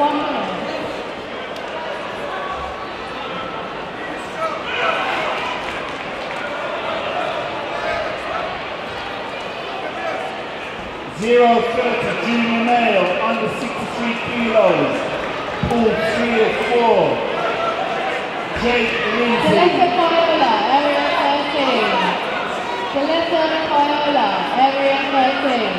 1 minute. Zero 30 junior male under 63 kilos. Pool 3 of 4. Jake Lindsay. Celeste Paola, area 13. Celeste Paola, area 13.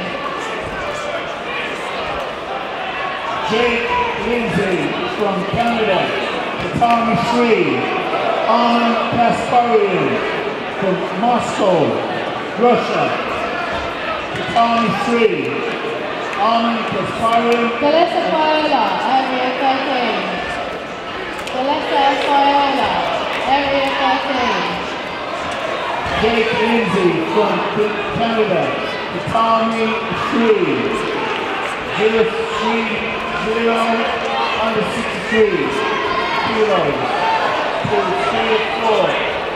Jake Lindsay from Canada. Tatami 3. Armin Kasparian from Moscow, Russia. Tatami 3. Armin Kasparian. Celeste Paola, area 13. Celeste Paola, area 13. Jake Lindsay from Canada. Tatami 3. 030 under 63 kilos. Pool 3 of 4.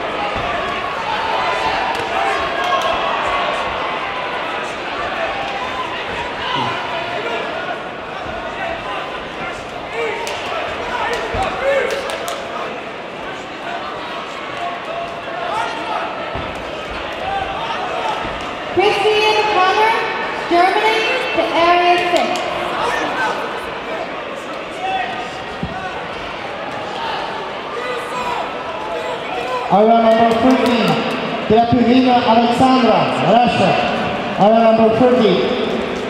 Christian Hammer, Germany to area 6. Area number 13, Krapivina Alexandra, Russia. Area number 30.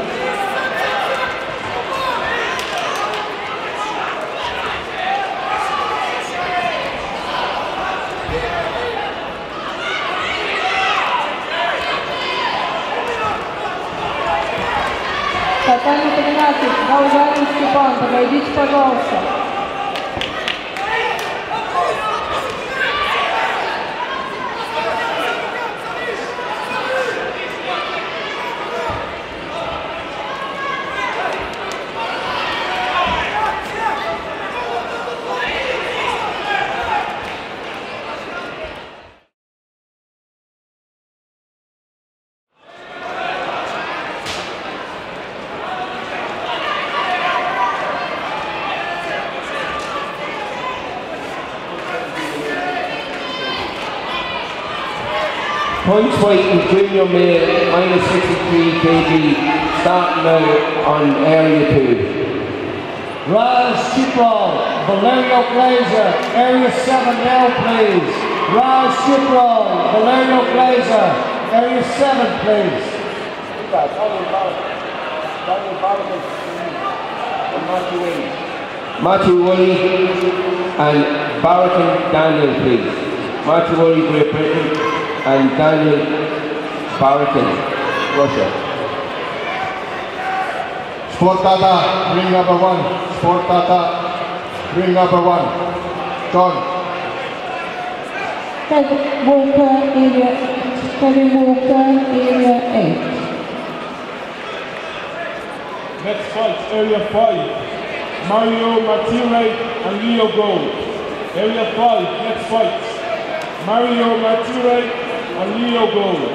Татьяна 13, Гаузарин Степан, подойдите, пожалуйста. Points fight in junior male minus 63 kg, starting now on area 2. Raz Chipral, Valerio Glazer, area 7 now please. Raz Chipral, Valerio Glazer, area 7 please. Matthew Woolley and Barrington Daniel please. Matthew Woolley, Great Britain, and Daniel Barrington, Russia. Sport Tata, ring number 1. Sport Tata, ring number 1. John. Kevin Walker, area 8. Next fight, area 5. Mario Matire and Leo Gold. Area 5, next fight. Mario Matire and Leo Gold.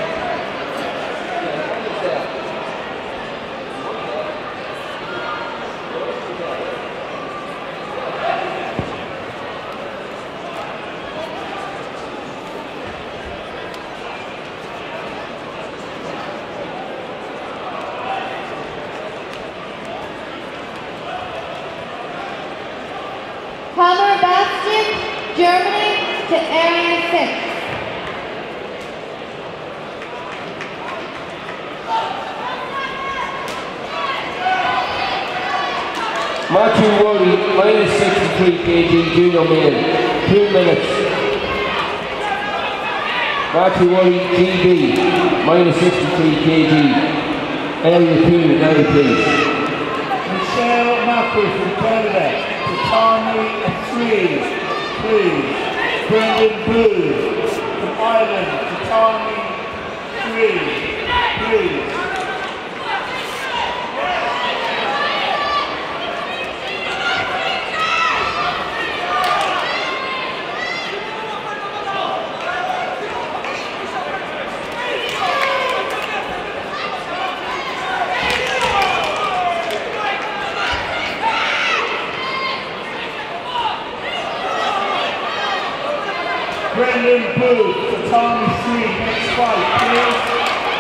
Hammer Bastian, Germany to area 6. Matthew Woolley, minus 63 kg, junior male, 2 minutes. Matthew Woolley, GB, minus 63 kg, area 2, now please. Michelle Macri from Canada. Tatami 3, please. Brendan Blue from Ireland. Tatami 3, please. Brendan Booth to Tommy Street, next fight, please.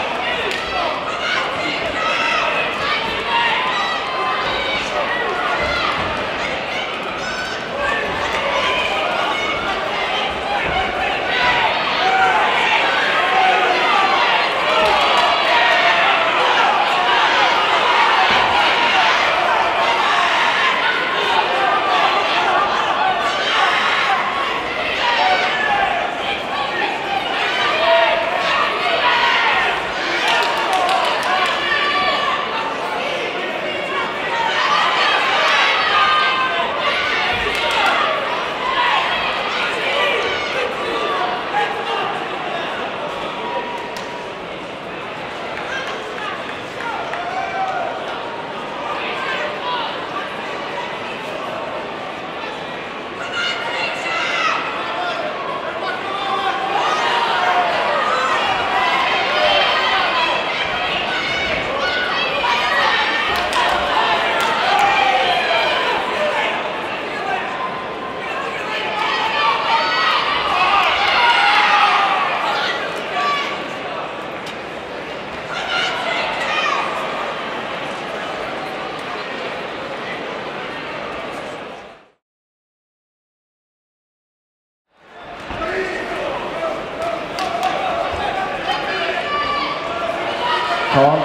Tom,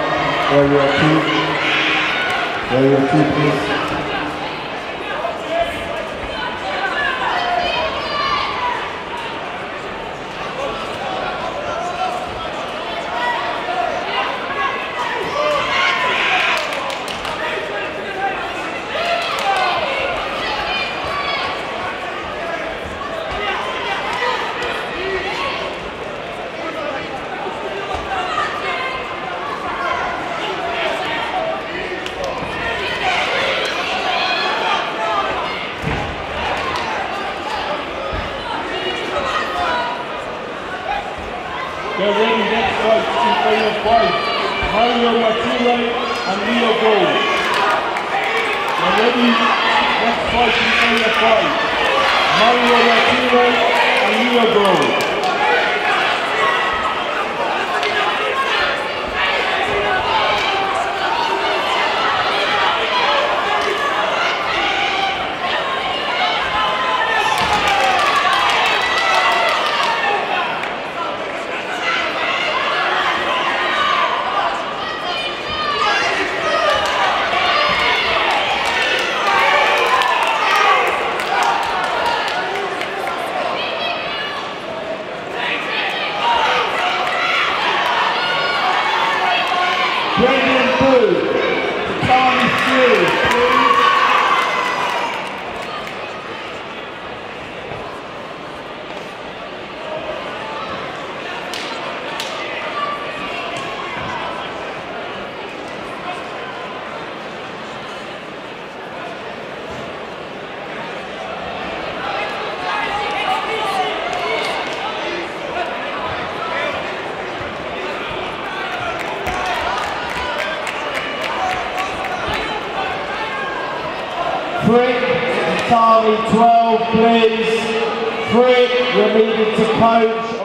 area 2, please. Get ready, next fight in area 5. Mario Matilde and Leo Gold. Get ready, next fight in area 5. Mario Matilde and Leo Gold. Brendan Booth to Tommy Street, please. Frick to Tommy 12, please. Frick, you're needed to coach